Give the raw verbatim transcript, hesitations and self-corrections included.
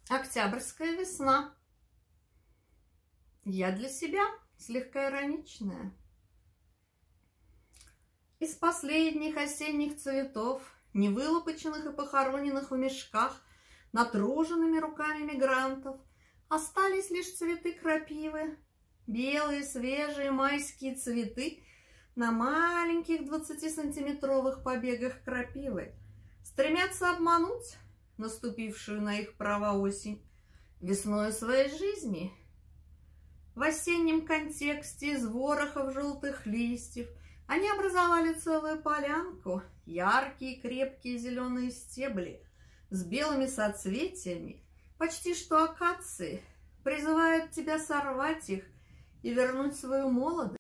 Октябрьская весна. Я для себя слегка ироничная. Из последних осенних цветов, невылупоченных и похороненных в мешках, натруженными руками мигрантов, остались лишь цветы крапивы, белые свежие майские цветы на маленьких двадцатисантиметровых побегах крапивы. Стремятся обмануть наступившую на их права осень весною своей жизни. В осеннем контексте из ворохов желтых листьев они образовали целую полянку, яркие крепкие зеленые стебли с белыми соцветиями, почти что акации, призывают тебя сорвать их и вернуть свою молодость.